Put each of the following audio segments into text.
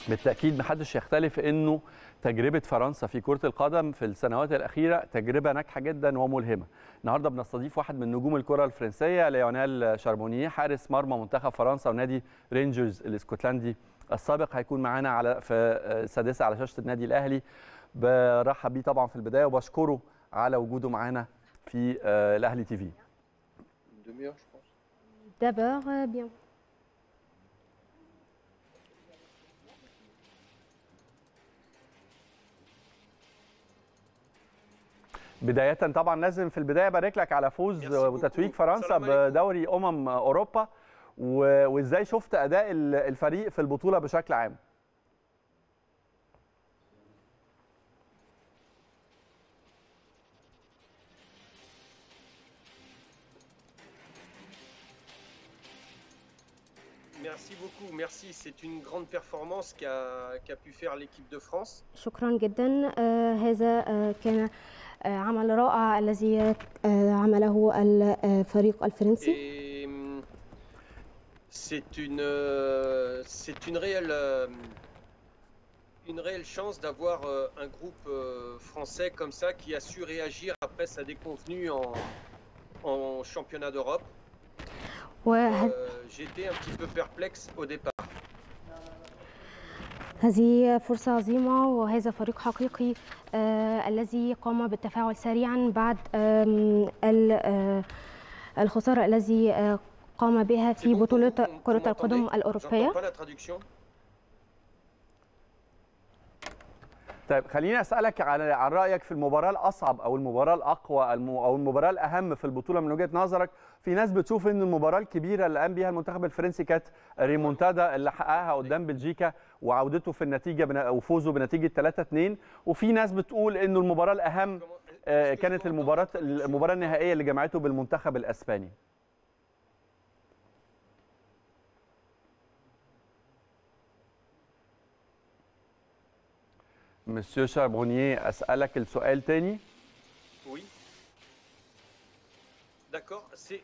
بالتأكيد محدش يختلف أنه تجربة فرنسا في كرة القدم في السنوات الأخيرة تجربة ناجحة جدا وملهمة. النهارده بنستضيف واحد من نجوم الكرة الفرنسية، ليونيل شاربونيه، حارس مرمى منتخب فرنسا ونادي رينجرز الاسكتلندي السابق. هيكون معانا في السادسة على شاشة النادي الأهلي. برحب بيه طبعا في البداية وبشكره على وجوده معانا في الأهلي تي في. D'abord, bien. بداية طبعا لازم في البداية أبارك لك على فوز وتتويج فرنسا بدوري أوروبا، وإزاي شفت أداء الفريق في البطولة بشكل عام؟ Merci beaucoup, merci. C'est une grande performance qu'a pu faire l'équipe de France. شكرا جدا. هذا كان عمل رائع الذي عمله الفريق الفرنسي. C'est une réelle chance d'avoir un groupe français comme ça qui a su réagir après sa déconvenue en championnat d'Europe. J'étais un petit peu perplexe au départ. هذه فرصة عظيمة وهذا فريق حقيقي الذي قام بالتفاعل سريعا بعد الخسارة الذي قام بها في بطولة كرة القدم الأوروبية. طيب خليني أسألك عن رأيك في المباراة الأصعب أو المباراة الأقوى أو المباراة الأهم في البطولة من وجهة نظرك. في ناس بتشوف إن المباراة الكبيرة اللي قام بيها المنتخب الفرنسي كانت ريمونتادا اللي حققها قدام بلجيكا وعودته في النتيجة وفوزه بنتيجة 3-2، وفي ناس بتقول إنه المباراة الأهم كانت المباراة النهائية اللي جمعته بالمنتخب الأسباني. مسيو شاربونيه، أسألك السؤال تاني؟ Oui. D'accord. C'est.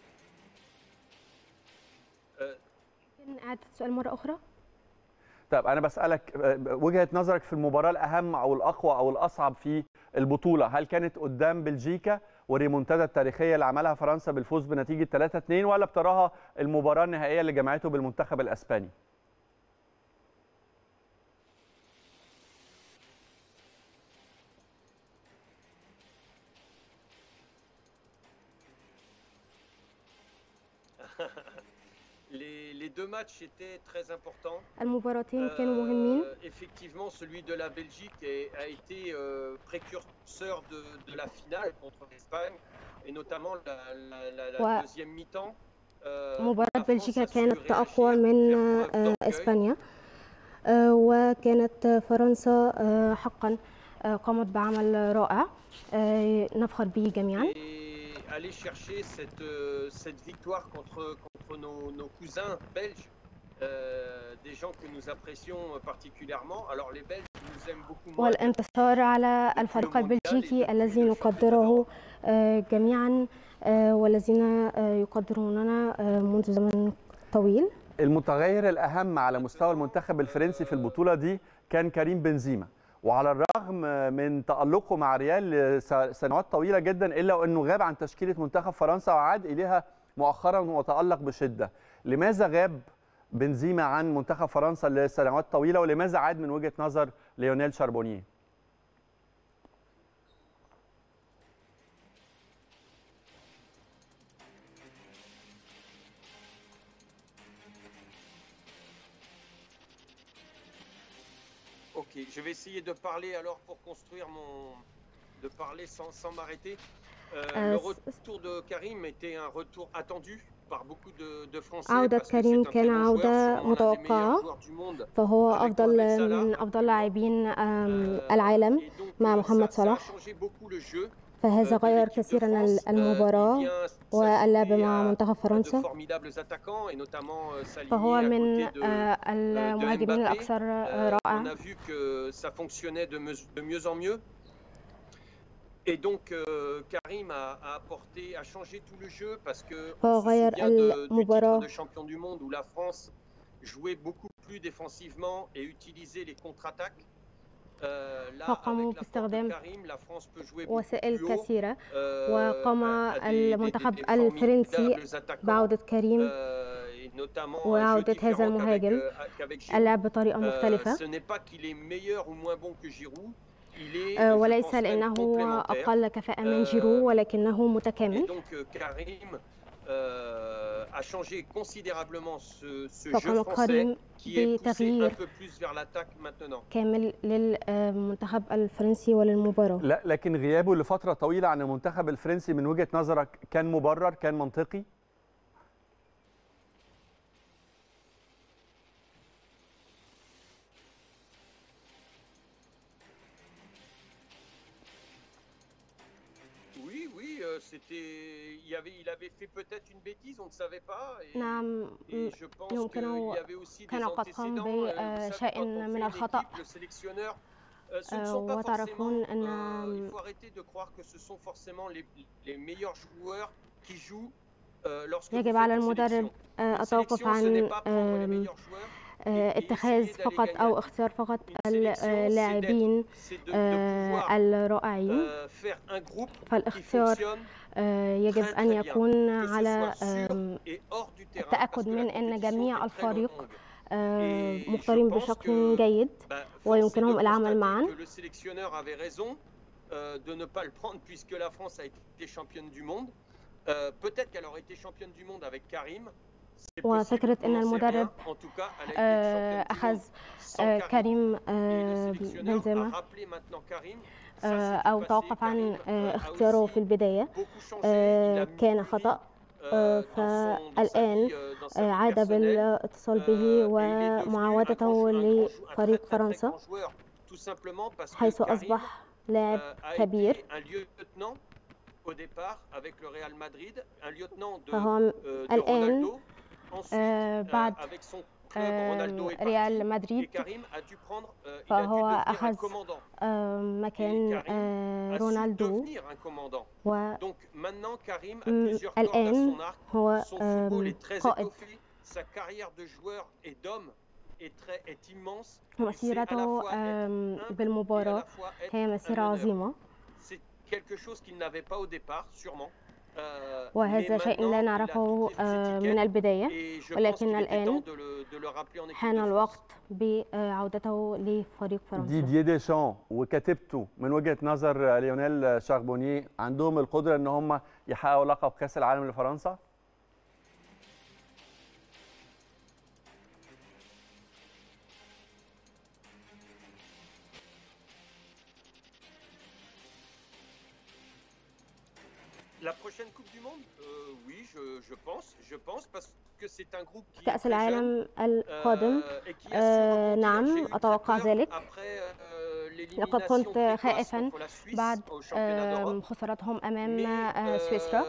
أعد السؤال مرة أخرى. طيب أنا بسألك وجهة نظرك في المباراة الأهم أو الأقوى أو الأصعب في البطولة، هل كانت قدام بلجيكا والريمونتادا التاريخية اللي عملها فرنسا بالفوز بنتيجة 3-2، ولا بتراها المباراة النهائية اللي جمعته بالمنتخب الأسباني؟ Les deux matchs étaient très importants. المباراتين كانوا مهمين. Effectivement, celui de la Belgique a été précurseur de la finale contre l'Espagne et notamment la deuxième mi-temps. مباراة بلجيكا كانت أقوى من إسبانيا، وكانت فرنسا حقا قامت بعمل رائع نفخر به جميعا. Aller chercher cette victoire contre nos cousins belges, des gens que nous apprécions particulièrement. Alors les Belges nous aiment beaucoup moins. والانتصار على الفريق البلجيكي الذي نقدره جميعا والذين يقدروننا منذ زمن طويل. المتغير الأهم على مستوى المنتخب الفرنسي في البطولة دي كان كريم بنزيما، وعلى الرغم من تألقه مع ريال لسنوات طويلة جدا إلا أنه غاب عن تشكيلة منتخب فرنسا وعاد إليها مؤخرا وتألق بشدة. لماذا غاب بنزيما عن منتخب فرنسا لسنوات طويلة، ولماذا عاد من وجهة نظر ليونيل شاربونيه؟ Ok, je vais essayer de parler alors pour construire de parler sans m'arrêter. Le retour de Karim était un retour attendu par beaucoup de Français. عودة كريم كان عودة متوقعة، فهو من أفضل لاعبين العالم مع محمد صلاح، فهذا غير كثيرا المباراة واللعب مع منتخب فرنسا، فهو من المهاجمين الأكثر رائعا. Et donc Karim a changé tout le jeu parce que فهو غير المباراة de champion du monde où la France jouer beaucoup plus défensivement et utiliser les contre-attaques. فقاموا باستخدام وسائل كثيرة، وقام المنتخب الفرنسي بعودة كريم وعودة هذا المهاجم اللعب بطريقة مختلفة، وليس لأنه أقل كفاءة من جيرو ولكنه متكامل. a changé considérablement ce jeu فقام français كريم qui est poussé un بتغيير peu plus vers l'attaque maintenant. كامل للمنتخب الفرنسي وللمباراة. لا، لكن غيابه لفترة طويلة عن المنتخب الفرنسي من وجهة نظرك كان مبرر، كان منطقي؟ il avait fait peut-être une bêtise, on ne savait pas. نعم، يمكنه كان قد قام بشيء من الخطأ، وتعرفون أن il faut arrêter de croire que ce sont forcément les meilleurs joueurs qui jouent lorsque يجب على المدرب التوقف عن اتخاذ فقط أو اختيار فقط اللاعبين الرائعين، فالاختيار يجب أن يكون على التأكد من أن جميع الفريق مختارين بشكل جيد ويمكنهم العمل معا. وفكرة أن المدرب أخذ كريم بنزيما أو توقف عن اختياره في البداية كان خطأ، فالآن عاد بالاتصال به ومعاودته لفريق فرنسا حيث أصبح لاعب كبير. فهو الآن بعد ريال مدريد فهو أخذ مكان رونالدو، والآن هو قائد. ومسيرته بالمباراة هي مسيرة عظيمة، وهذا شيء لا نعرفه من البداية، ولكن الآن حان الوقت بعودته لفريق فرنسا. ديدييه ديشان وكتيبته من وجهة نظر ليونيل شاربونيه عندهم القدرة ان هم يحققوا لقب كأس العالم لفرنسا؟ La prochaine Coupe du Monde, oui, je pense, parce que c'est un groupe qui كأس العالم القادم نعم أتوقع ذلك. لقد كنت خائفا بعد خسارتهم أمام سويسرا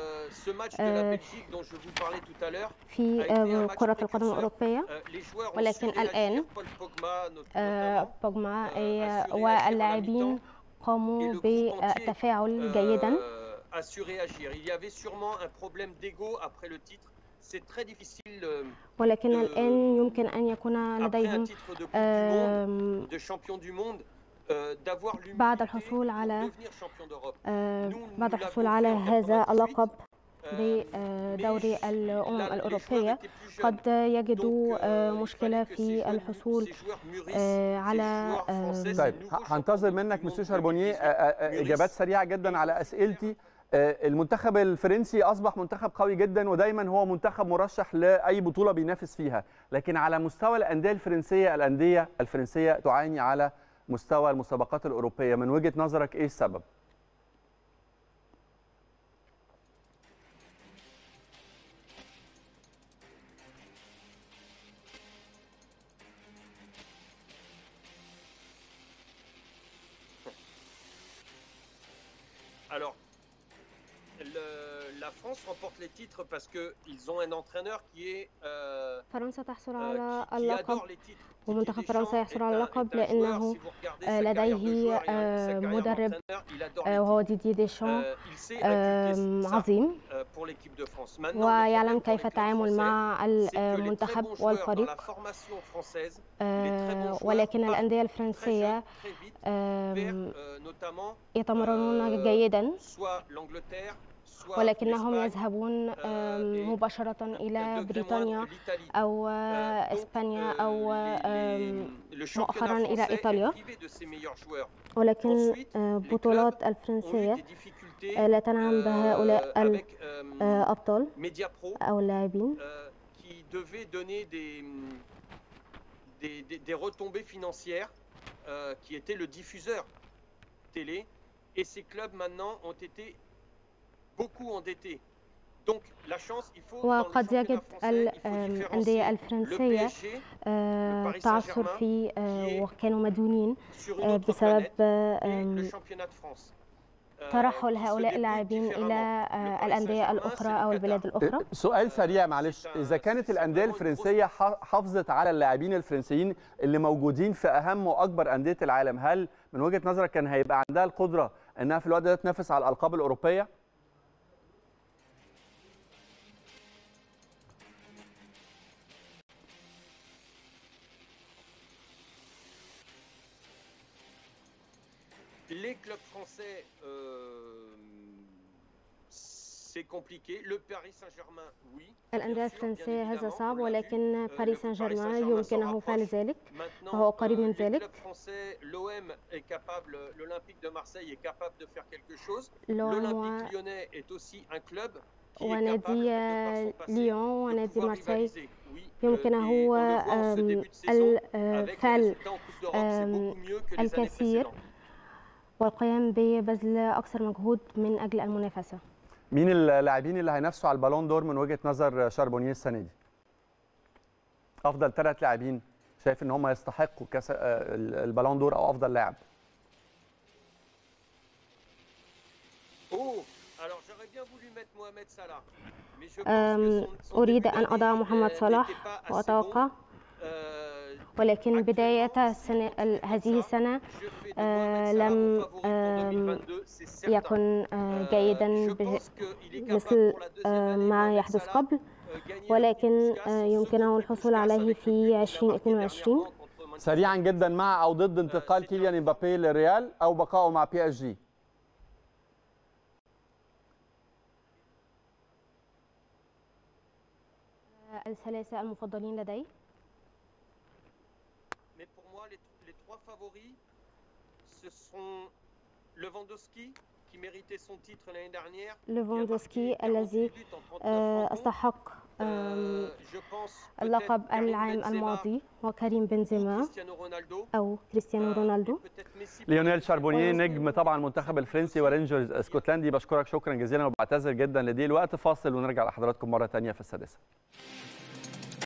في كرة القدم الأوروبية، ولكن الآن بوجما واللاعبين قاموا بالتفاعل جيدا. à surréagir. Il y avait sûrement un problème d'ego après le titre. C'est très difficile ولكن الآن يمكن أن يكون لديهم بعد الحصول على هذا اللقب بدوري الأمم الأوروبية قد يجدوا مشكلة في الحصول على. طيب هنتظر منك مسيو شاربونيه إجابات سريعة جدا على أسئلتي. المنتخب الفرنسي أصبح منتخب قوي جدا ودايما هو منتخب مرشح لأي بطولة بينافس فيها، لكن على مستوى الأندية الفرنسية، الأندية الفرنسية تعاني على مستوى المسابقات الأوروبية. من وجهة نظرك إيه السبب؟ Alors, la France remporte les titres parce qu'ils ont un entraîneur qui est فرنسا تحصل على اللقب ومنتخب فرنسا يحصل على اللقب لأنه لديه مدرب وهو ديدي ديشان عظيم ويعلم كيف التعامل مع المنتخب والفريق. ولكن الأندية الفرنسية يتمرنون جيدا ولكنهم يذهبون مباشرة إلى بريطانيا أو إسبانيا أو مؤخرا إلى إيطاليا. ولكن البطولات الفرنسية لا تنعم بهؤلاء الأبطال أو اللاعبين. Des retombées financières qui était le diffuseur télé et ces clubs maintenant ont été beaucoup endettés. Donc la chance il faut وقد يجد الأندية الفرنسية تعثر في وكانوا مديونين بسبب ترحل هؤلاء اللاعبين إلى الأندية الأخرى أو البلاد الأخرى. سؤال سريع معلش، إذا كانت الأندية الفرنسية حافظت على اللاعبين الفرنسيين اللي موجودين في أهم وأكبر أندية العالم، هل من وجهة نظرك كان هيبقى عندها القدرة أنها في الوقت ده تنافس على الألقاب الأوروبية؟ Les clubs français, c'est compliqué. Le Paris Saint-Germain, oui. الأندية الفرنسية هذا صعب، ولكن باريس سان جيرمان يمكنه فعل ذلك، فهو قريب من ذلك. L'OM est capable, l'Olympique de Marseille est capable de faire quelque chose. L'Olympique Lyonnais est aussi un club. ونادي ليون ونادي مارسيل يمكنه الفعل الكثير والقيام ببذل أكثر مجهود من أجل المنافسة. مين اللاعبين اللي هينافسوا على البالون دور من وجهة نظر شاربونيه السنة دي؟ أفضل 3 لاعبين شايف إن هم يستحقوا كاس البالون دور أو أفضل لاعب. أريد أن أضع محمد صلاح وأتوقع، ولكن بداية هذه السنة لم يكن جيدا مثل ما يحدث قبل، ولكن يمكنه الحصول عليه في 2022. سريعا جدا، مع أو ضد انتقال كيليان امبابي للريال أو بقائه مع PSG؟ الثلاثة المفضلين لدي. Mais pour moi, les 3 favoris, ce sont Lewandowski qui méritait son titre l'année dernière. ليفاندوسكي الذي استحق اللقب العام الماضي، وكريم بنزيما أو كريستيانو رونالدو. ليونيل شاربونيه نجم طبعا المنتخب الفرنسي ورينجرز اسكتلندي، بشكرك شكرا جزيلا وبعتذر جدا لضيق الوقت. فاصل ونرجع لحضراتكم مرة ثانية في السادسة.